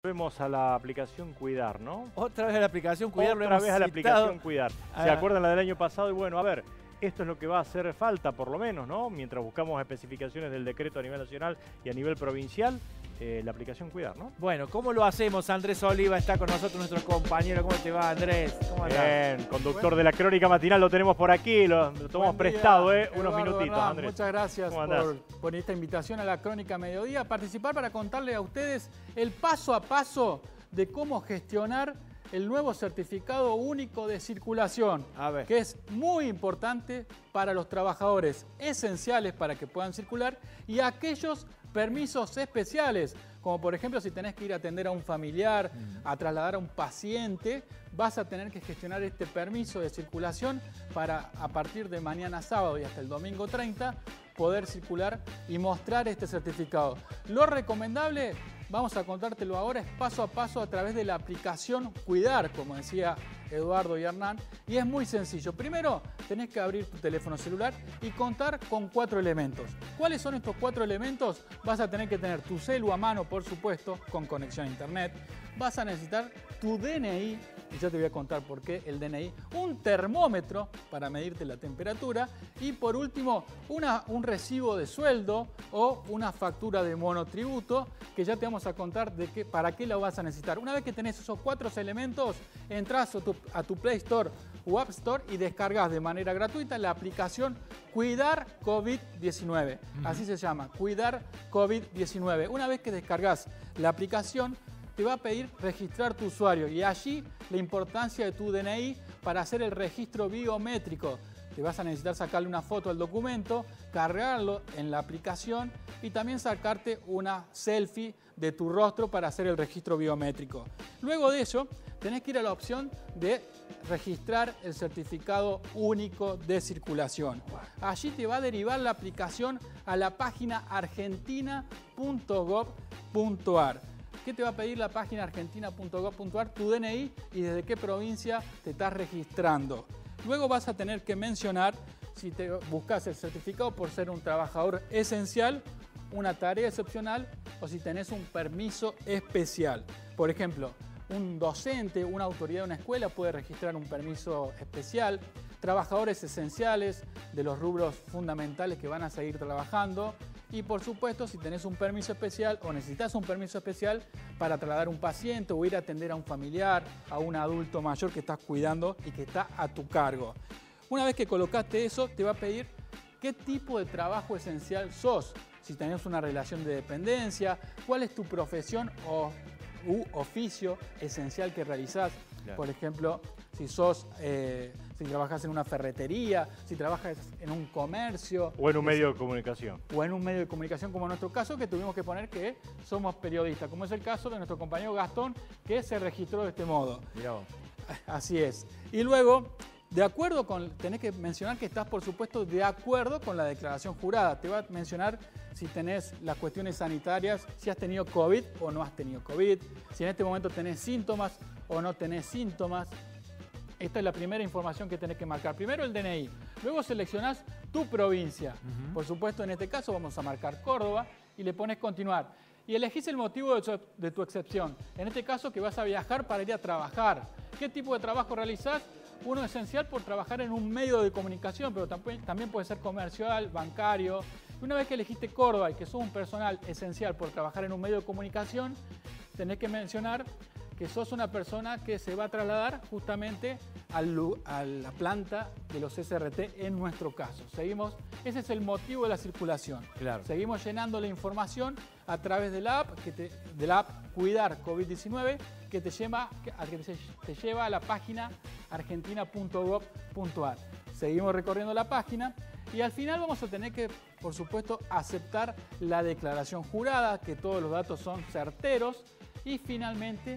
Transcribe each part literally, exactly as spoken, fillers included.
Volvemos a la aplicación Cuidar, ¿no? Otra vez a la aplicación Cuidar. Otra vez a la aplicación Cuidar. ¿Se Ah. acuerdan la del año pasado? Y bueno, a ver, esto es lo que va a hacer falta, por lo menos, ¿no? Mientras buscamos especificaciones del decreto a nivel nacional y a nivel provincial, eh, la aplicación Cuidar, ¿no? Bueno, ¿cómo lo hacemos? Andrés Oliva está con nosotros, nuestro compañero. ¿Cómo te va, Andrés? ¿Cómo andás? Bien, conductor de la crónica matinal, lo tenemos por aquí, lo, lo tomamos prestado, ¿eh? Unos Eduardo minutitos, Hernán, Andrés. Muchas gracias ¿Cómo por, andás? por esta invitación a la Crónica Mediodía, a participar para contarle a ustedes el paso a paso de cómo gestionar el nuevo certificado único de circulación, A ver. que es muy importante para los trabajadores esenciales para que puedan circular y aquellos permisos especiales, como por ejemplo si tenés que ir a atender a un familiar, mm. a trasladar a un paciente, vas a tener que gestionar este permiso de circulación para a partir de mañana sábado y hasta el domingo treinta poder circular y mostrar este certificado. Lo recomendable, vamos a contártelo ahora, es paso a paso a través de la aplicación Cuidar, como decía Eduardo y Hernán, y es muy sencillo. Primero, tenés que abrir tu teléfono celular y contar con cuatro elementos. ¿Cuáles son estos cuatro elementos? Vas a tener que tener tu celu a mano, por supuesto, con conexión a internet. Vas a necesitar tu D N I, y ya te voy a contar por qué el D N I, un termómetro para medirte la temperatura y por último una, un recibo de sueldo o una factura de monotributo que ya te vamos a contar de qué, para qué lo vas a necesitar. Una vez que tenés esos cuatro elementos, entras a tu, a tu Play Store o App Store y descargas de manera gratuita la aplicación Cuidar COVID diecinueve. Uh-huh. Así se llama, Cuidar COVID diecinueve. Una vez que descargas la aplicación, te va a pedir registrar tu usuario y allí la importancia de tu D N I para hacer el registro biométrico. Te vas a necesitar sacarle una foto al documento, cargarlo en la aplicación y también sacarte una selfie de tu rostro para hacer el registro biométrico. Luego de ello, tenés que ir a la opción de registrar el certificado único de circulación. Allí te va a derivar la aplicación a la página argentina punto gov punto ar. ¿Qué te va a pedir la página argentina punto gov punto ar? Tu D N I y desde qué provincia te estás registrando. Luego vas a tener que mencionar si te buscas el certificado por ser un trabajador esencial, una tarea excepcional o si tenés un permiso especial. Por ejemplo, un docente, una autoridad de una escuela puede registrar un permiso especial. Trabajadores esenciales de los rubros fundamentales que van a seguir trabajando. Y por supuesto, si tenés un permiso especial o necesitas un permiso especial para trasladar un paciente o ir a atender a un familiar, a un adulto mayor que estás cuidando y que está a tu cargo. Una vez que colocaste eso, te va a pedir qué tipo de trabajo esencial sos. Si tenés una relación de dependencia, cuál es tu profesión o u oficio esencial que realizás. Claro. Por ejemplo, si sos, eh, si trabajas en una ferretería, si trabajas en un comercio. O en un medio de comunicación. O en un medio de comunicación, como en nuestro caso, que tuvimos que poner que somos periodistas, como es el caso de nuestro compañero Gastón, que se registró de este modo. Mirá vos. Así es. Y luego, de acuerdo con, tenés que mencionar que estás, por supuesto, de acuerdo con la declaración jurada. Te va a mencionar si tenés las cuestiones sanitarias, si has tenido COVID o no has tenido COVID, si en este momento tenés síntomas o no tenés síntomas. Esta es la primera información que tenés que marcar. Primero el D N I, luego seleccionás tu provincia. Uh-huh. Por supuesto, en este caso vamos a marcar Córdoba y le pones continuar. Y elegís el motivo de tu, de tu excepción. En este caso que vas a viajar para ir a trabajar. ¿Qué tipo de trabajo realizás? Uno esencial por trabajar en un medio de comunicación, pero también, también puede ser comercial, bancario. Y una vez que elegiste Córdoba y que sos un personal esencial por trabajar en un medio de comunicación, tenés que mencionar que sos una persona que se va a trasladar justamente al, a la planta de los S R T en nuestro caso. Seguimos, ese es el motivo de la circulación. Claro. Seguimos llenando la información a través de la app, que te, de la app Cuidar COVID diecinueve, que te lleva, que te, te lleva a la página argentina punto gov punto ar. Seguimos recorriendo la página y al final vamos a tener que, por supuesto, aceptar la declaración jurada, que todos los datos son certeros, y finalmente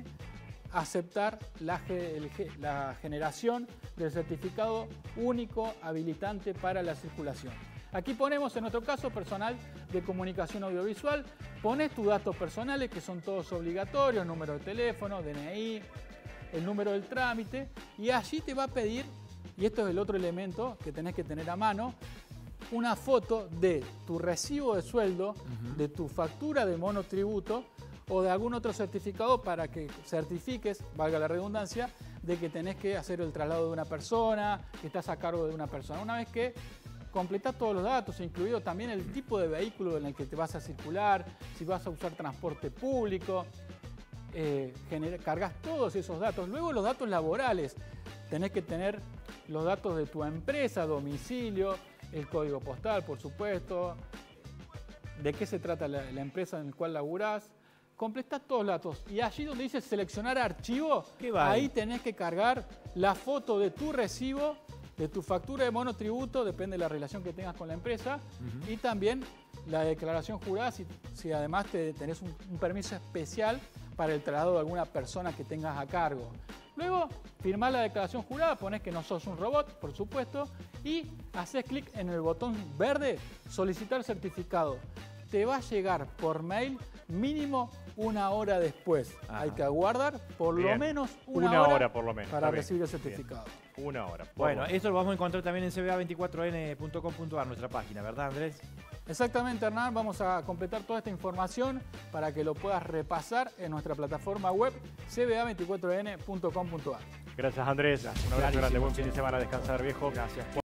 aceptar la, la generación del certificado único habilitante para la circulación. Aquí ponemos, en nuestro caso, personal de comunicación audiovisual. Pones tus datos personales, que son todos obligatorios, número de teléfono, D N I, el número del trámite, y allí te va a pedir, y esto es el otro elemento que tenés que tener a mano, una foto de tu recibo de sueldo, uh-huh. de tu factura de monotributo o de algún otro certificado para que certifiques, valga la redundancia, de que tenés que hacer el traslado de una persona, que estás a cargo de una persona. Una vez que completás todos los datos, incluido también el tipo de vehículo en el que te vas a circular, si vas a usar transporte público, eh, genera, cargas todos esos datos. Luego los datos laborales, tenés que tener los datos de tu empresa, domicilio, el código postal, por supuesto, de qué se trata la, la empresa en la cual laburás. Completás todos los datos y allí donde dice seleccionar archivo, ahí tenés que cargar la foto de tu recibo, de tu factura de monotributo, depende de la relación que tengas con la empresa, uh-huh. y también la declaración jurada si, si además te, tenés un, un permiso especial para el traslado de alguna persona que tengas a cargo. Luego, firmás la declaración jurada, ponés que no sos un robot, por supuesto, y haces clic en el botón verde, solicitar certificado. Te va a llegar por mail mínimo una hora después. Ajá. Hay que aguardar por Bien. lo menos una, una hora, hora por lo menos. para recibir el certificado. Bien. Una hora. Bueno, esto lo vamos a encontrar también en c b a veinticuatro n punto com punto a r, nuestra página, ¿verdad, Andrés? Exactamente, Hernán. Vamos a completar toda esta información para que lo puedas repasar en nuestra plataforma web c b a veinticuatro n punto com punto a r. Gracias, Andrés. Un abrazo grande. Buen fin de semana. Descansar, viejo. Gracias.